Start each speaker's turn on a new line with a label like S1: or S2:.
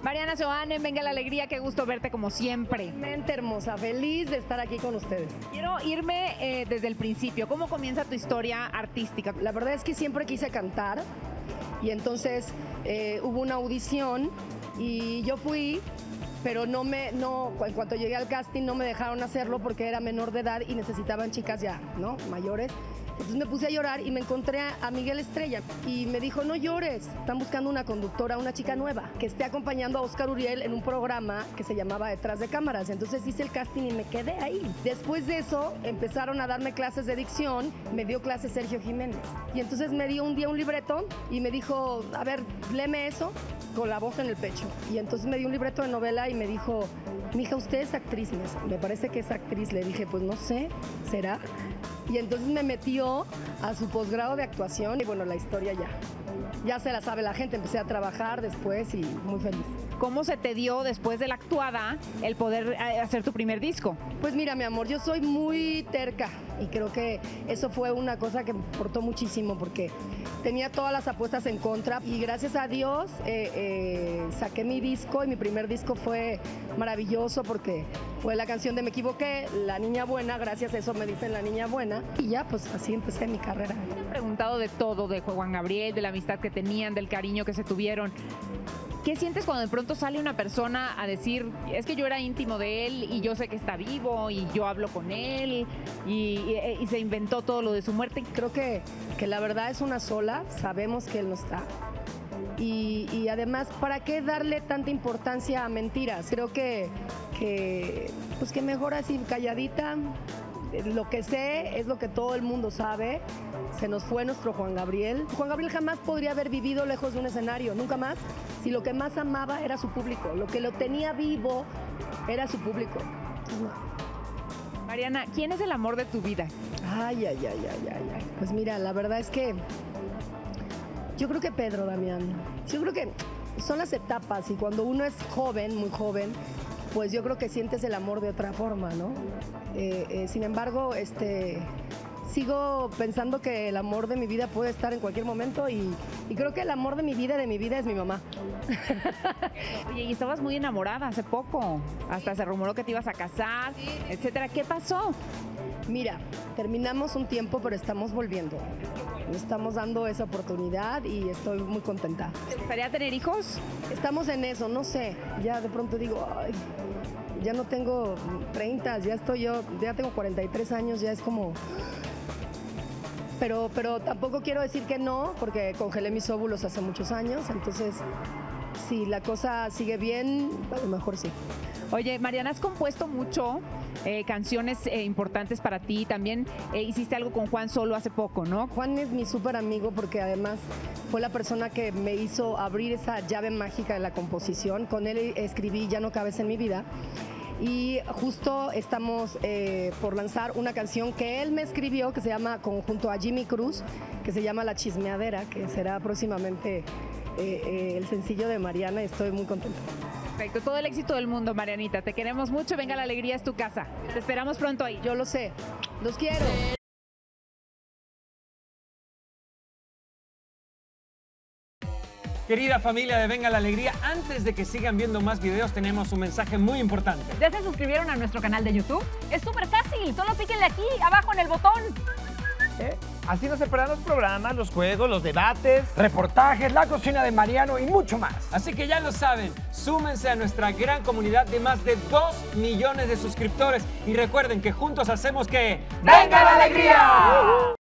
S1: Mariana Seoane, venga la alegría, qué gusto verte como siempre.
S2: Mente hermosa, feliz de estar aquí con ustedes.
S1: Quiero irme desde el principio. ¿Cómo comienza tu historia artística?
S2: La verdad es que siempre quise cantar y entonces hubo una audición y yo fui, pero en cuanto llegué al casting no me dejaron hacerlo porque era menor de edad y necesitaban chicas ya, ¿no? Mayores. Entonces me puse a llorar y me encontré a Miguel Estrella y me dijo, no llores, están buscando una conductora, una chica nueva, que esté acompañando a Oscar Uriel en un programa que se llamaba Detrás de Cámaras. Entonces hice el casting y me quedé ahí. Después de eso empezaron a darme clases de dicción, me dio clases Sergio Jiménez. Y entonces me dio un día un libreto y me dijo, a ver, léeme eso con la voz en el pecho. Y entonces me dio un libreto de novela y me dijo, mija, usted es actriz, me parece que es actriz. Le dije, pues no sé, ¿será? Y entonces me metió a su posgrado de actuación y bueno, la historia ya se la sabe la gente. Empecé a trabajar después y muy feliz.
S1: ¿Cómo se te dio después de la actuada el poder hacer tu primer disco?
S2: Pues mira, mi amor, yo soy muy terca y creo que eso fue una cosa que me importó muchísimo porque tenía todas las apuestas en contra y gracias a Dios saqué mi disco y mi primer disco fue maravilloso porque fue la canción de Me Equivoqué, La Niña Buena, gracias a eso me dicen La Niña Buena y ya pues así empecé mi carrera.
S1: Me han preguntado de todo, de Juan Gabriel, de la amistad que tenían, del cariño que se tuvieron. ¿Qué sientes cuando de pronto sale una persona a decir, es que yo era íntimo de él y yo sé que está vivo y yo hablo con él y se inventó todo lo de su muerte?
S2: Creo que la verdad es una sola, sabemos que él no está. Y además, ¿para qué darle tanta importancia a mentiras? Creo que mejor así calladita. Lo que sé es lo que todo el mundo sabe. Se nos fue nuestro Juan Gabriel. Juan Gabriel jamás podría haber vivido lejos de un escenario, nunca más. Si lo que más amaba era su público, lo que lo tenía vivo era su público.
S1: Mariana, ¿quién es el amor de tu vida?
S2: Ay. Pues mira, la verdad es que yo creo que Pedro, Damián. Yo creo que son las etapas y cuando uno es joven, muy joven, pues yo creo que sientes el amor de otra forma, ¿no? Sin embargo, sigo pensando que el amor de mi vida puede estar en cualquier momento y creo que el amor de mi vida es mi mamá.
S1: Oye, y estabas muy enamorada hace poco, hasta se rumoró que te ibas a casar, etcétera. ¿Qué pasó?
S2: Mira, terminamos un tiempo, pero estamos volviendo. Estamos dando esa oportunidad y estoy muy contenta.
S1: ¿Te gustaría tener hijos?
S2: Estamos en eso, no sé. Ya de pronto digo, ay, ya no tengo 30, ya tengo 43 años, ya es como... Pero tampoco quiero decir que no, porque congelé mis óvulos hace muchos años, entonces si la cosa sigue bien, a lo mejor sí.
S1: Oye, Mariana, has compuesto mucho canciones importantes para ti. También hiciste algo con Juan Solo hace poco, ¿no?
S2: Juan es mi súper amigo porque además fue la persona que me hizo abrir esa llave mágica de la composición. Con él escribí Ya no cabes en mi vida. Y justo estamos por lanzar una canción que él me escribió, que se llama, junto a Jimmy Cruz, que se llama La Chismeadera, que será próximamente el sencillo de Mariana. Estoy muy contenta.
S1: Perfecto, todo el éxito del mundo, Marianita. Te queremos mucho, venga la alegría, es tu casa. Te esperamos pronto ahí.
S2: Yo lo sé, los quiero.
S3: Querida familia de Venga la Alegría, antes de que sigan viendo más videos, tenemos un mensaje muy importante.
S4: ¿Ya se suscribieron a nuestro canal de YouTube? Es súper fácil, solo píquenle aquí, abajo en el botón.
S5: Así no se perderán los programas, los juegos, los debates, reportajes, la cocina de Mariano y mucho más.
S3: Así que ya lo saben, súmense a nuestra gran comunidad de más de 2 millones de suscriptores y recuerden que juntos hacemos que...
S5: ¡Venga la Alegría!